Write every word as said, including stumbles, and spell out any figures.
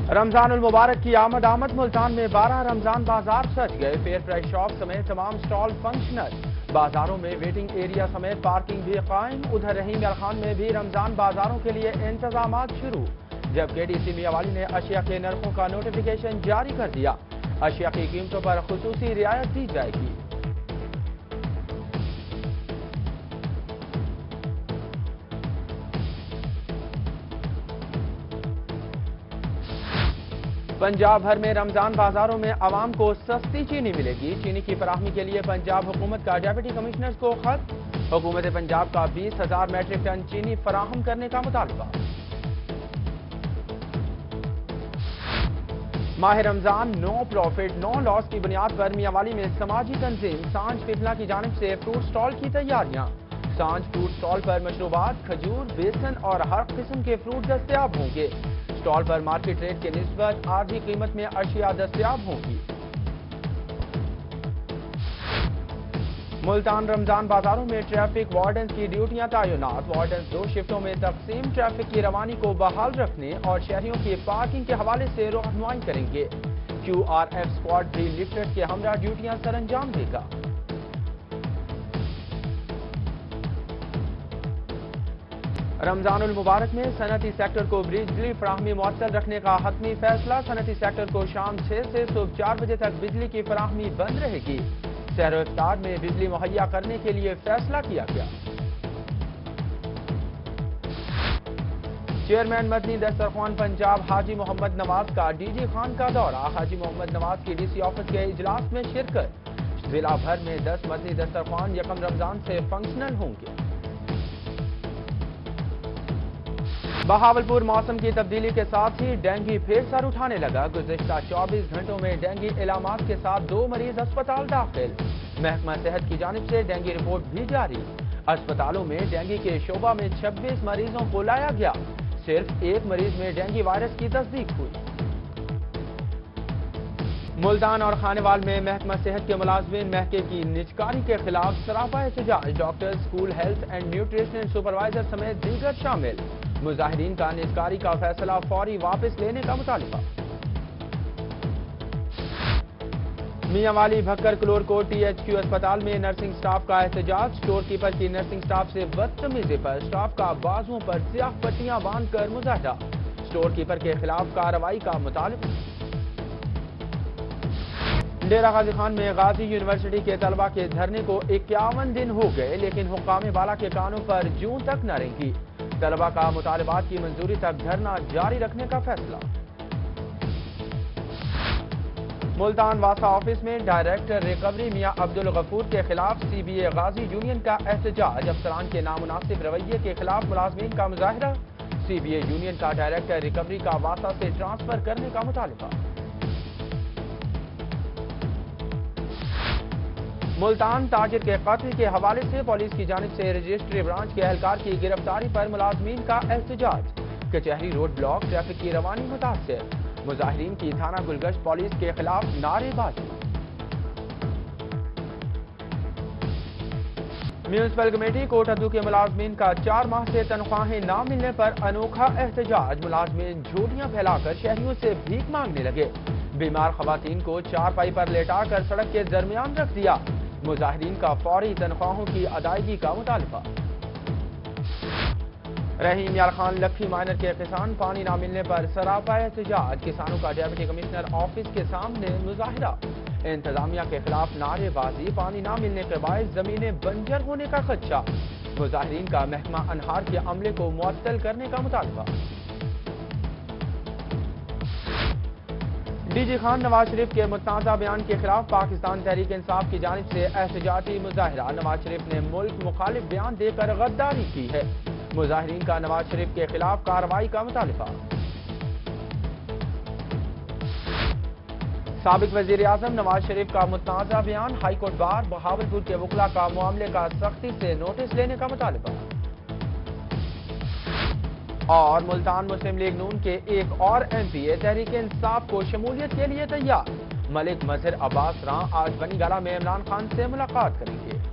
رمضان المبارک کی آمد آمد ملتان میں بارہ رمضان بازار سج گئے. فیئر پرائز شاپ سمیت تمام سٹال فنکشنل. بازاروں میں ویٹنگ ایریا سمیت پارکنگ بھی قائم. ادھر رحیم یار خان میں بھی رمضان بازاروں کے لیے انتظامات شروع. جبکہ ڈی سی میاں والی نے اشیاء کے نرخوں کا نوٹیفیکیشن جاری کر دیا. اشیاء کی قیمتوں پر خصوصی رعایت دی جائے گی. پنجاب بھر میں رمضان بازاروں میں عوام کو سستی چینی ملے گی. چینی کی فراہمی کے لیے پنجاب حکومت کا ڈیپٹی کمشنر کو خط. حکومت پنجاب کا بیس ہزار میٹرک ٹن چینی فراہم کرنے کا مطالبہ. ماہ رمضان نو پروفٹ نو لاس کی بنیاد پر میاں والی میں سماجی تنظیم سانج پپلا کی جانب سے فروٹ سٹال کی تیاریاں. سانج فروٹ سٹال پر مشروبات، کھجور، بیسن اور ہر قسم کے فروٹ دستیاب ہوں گے. سٹال پر مارکیٹ ریٹ کے نسبت عارضی قیمت میں اشیاء دستیاب ہوں گی. ملتان رمضان بازاروں میں ٹریفک وارڈنز کی ڈیوٹیاں تعینات. وارڈنز دو شفٹوں میں تقسیم ٹریفک کی روانی کو بحال رکھنے اور شہریوں کی پارکنگ کے حوالے سے رہنمائی کریں گے. کیو آر ایف اسکواڈ بھی لفٹرز کے ہمراہ ڈیوٹیاں سر انجام دے گا. رمضان المبارک میں صنعتی سیکٹر کو بجلی فراہمی معطل رکھنے کا حتمی فیصلہ. صنعتی سیکٹر کو شام چھ سے صبح چار بجے تک بجلی کی فراہمی بند رہے گی. سیر و افطار میں بجلی مہیا کرنے کے لیے فیصلہ کیا گیا. چیئرمین مدنی دسترخوان پنجاب حاجی محمد نواز کا ڈی جی خان کا دورہ. حاجی محمد نواز کی ڈی سی آفس کے اجلاس میں شرکت. ضلع بھر میں دس مدنی دسترخوان یکم رمضان سے فنکشنل ہوں گے. بہاولپور موسم کی تبدیلی کے ساتھ ہی ڈینگی پھر سر اٹھانے لگا. گزشتہ چوبیس گھنٹوں میں ڈینگی علامات کے ساتھ دو مریض اسپتال داخل. محکمہ صحت کی جانب سے ڈینگی رپورٹ بھی جاری. اسپتالوں میں ڈینگی کے شعبہ میں چھبیس مریضوں کو لایا گیا. صرف ایک مریض میں ڈینگی وائرس کی تصدیق ہوئی. ملتان اور خانیوال میں محکمہ صحت کے ملازمین محکمے کی نجکاری کے خلاف سراپا احتجاج. Doctor, school health and nutrition supervisor سمیت دیگر شامل. مظاہرین کا نجکاری کا فیصلہ فوری واپس لینے کا مطالبہ. میاں والی بھکر کلور کو ٹی ایچ کیو اسپتال میں نرسنگ سٹاف کا احتجاج. اسٹور کیپر کی نرسنگ سٹاف سے بدتمیزی پر سٹاف کا بازوؤں پر سیاہ پٹیاں باندھ کر مظاہرہ. اسٹور کیپر کے خلاف کارروائی کا مطالبہ. ڈیرہ غازی خان میں غازی یونیورسٹی کے طلبہ کے دھرنے کو اکیاون دن ہو گئے لیکن حکام بالا کے کانوں پر جوں تک نہ رنگی. طلبہ کا مطالبات کی منظوری تک دھرنا جاری رکھنے کا فیصلہ. ملتان واسطہ آفس میں ڈائریکٹر ریکوری میاں عبدالغفور کے خلاف سی بی اے غازی یونین کا احتجاج. افسران کے نامناسب رویے کے خلاف ملازمین کا مظاہرہ. سی بی اے یونین کا ڈائریکٹر ریکوری کا واسطہ سے ٹرانسفر کرنے کا مطالبہ. ملتان تاجر کے قتل کے حوالے سے پولیس کی جانب سے رجسٹری برانچ کے اہلکار کی گرفتاری پر ملازمین کا احتجاج. کچہری روڈ بلاک، ٹریفک کی روانی متاثر. مظاہرین کی تھانہ گلگشت پولیس کے خلاف نعرے بازی. میونسپل کمیٹی کوٹھدو کے ملازمین کا چار ماہ سے تنخواہیں نہ ملنے پر انوکھا احتجاج. ملازمین جھوٹیاں پھیلا کر شہریوں سے بھیک مانگنے لگے. بیمار خواتین کو چارپائی پر لیٹا کر سڑک کے درمیان رکھ دیا. مظاہرین کا فوری تنخواہوں کی ادائیگی کا مطالبہ. رحیم یار خان لکھی مائنر کے کسان پانی نہ ملنے پر سراپا احتجاج. کسانوں کا ڈیپٹی کمشنر آفس کے سامنے مظاہرہ. انتظامیہ کے خلاف نعرے بازی. پانی نہ ملنے کے باعث زمینیں بنجر ہونے کا خدشہ. مظاہرین کا محکمہ انہار کے عملے کو معطل کرنے کا مطالبہ. ڈی جی خان نواز شریف کے متنازع بیان کے خلاف پاکستان تحریک انصاف کی جانب سے احتجاجی مظاہرہ. نواز شریف نے ملک مخالف بیان دے کر غداری کی ہے. مظاہرین کا نواز شریف کے خلاف کارروائی کا مطالبہ. سابق وزیر اعظم نواز شریف کا متنازع بیان. ہائی کورٹ بار بہاولپور کے وکلا کا معاملے کا سختی سے نوٹس لینے کا مطالبہ. اور ملتان مسلم لیگ نون کے ایک اور ایم پی اے تحریک انصاف کو شمولیت کے لیے تیار. ملک مظہر عباس راں آج بنی گالہ میں عمران خان سے ملاقات کریں گے.